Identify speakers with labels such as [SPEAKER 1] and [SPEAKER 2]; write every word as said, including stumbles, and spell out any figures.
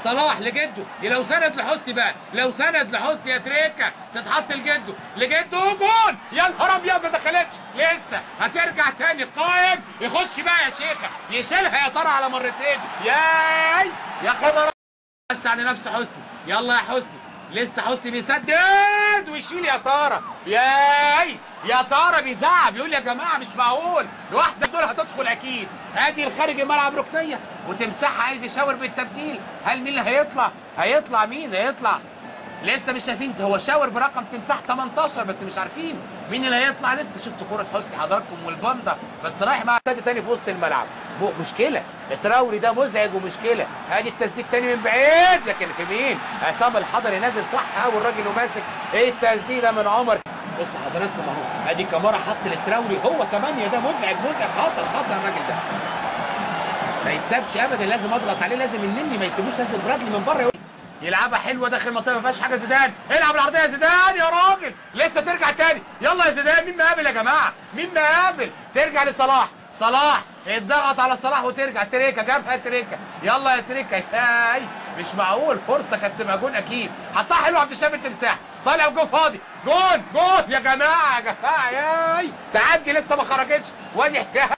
[SPEAKER 1] صلاح لجده، لو سند لحسني بقى، لو سند لحسني يا تريكه تتحط لجده، لجده جون. يا نهار ابيض ما دخلتش لسه، هترجع تاني قائم يخش بقى يا شيخه، يشيلها يا ترى على مرتين. ياي يا خبر بس على نفس حسني. يلا يا حسني، لسه حسني بيسدد ويشيل يا ترى. ياي يا ترى بيزعق بيقول يا جماعه مش معقول الواحده دول هتدخل اكيد. ادي الخارج الملعب ركنيه وتمسحها، عايز يشاور بالتبديل. هل مين اللي هيطلع؟ هيطلع مين؟ هيطلع لسه مش شايفين. هو شاور برقم تمساح تمنتاشر بس مش عارفين مين اللي هيطلع لسه. شفتوا كرة حسني حضراتكم والبندا بس رايح مع نادي تاني في وسط الملعب. مشكله التراوري ده مزعج ومشكله. ادي التسديد تاني من بعيد لكن في مين؟ عصام الحضري نازل صح قوي الراجل وماسك. ايه التسديده من عمر. بصوا حضراتكم اهو ادي كامارا حط للتراوري هو تمانية. ده مزعج مزعج خطر خطر الراجل ده ما يتسابش ابدا. لازم اضغط عليه، لازم النني ما يسيبوش نازل برجلي من بره. يلعبها حلوه داخل المنطقه ما فيهاش حاجه. زيدان العب العرضيه يا زيدان يا راجل لسه ترجع تاني. يلا يا زيدان مين مقابل يا جماعه؟ مين مقابل؟ ترجع لصلاح. صلاح اتضغط على صلاح وترجع. تريكا جابها تريكا. يلا يا تريكا. هاي مش معقول فرصه كانت تبقى جون اكيد. حطها حلو عبد الشافي التمساح طالع جون فاضي. جون جون يا جماعه يا جماعه. ياي تعدي لسه ما خرجتش. وادي حكايه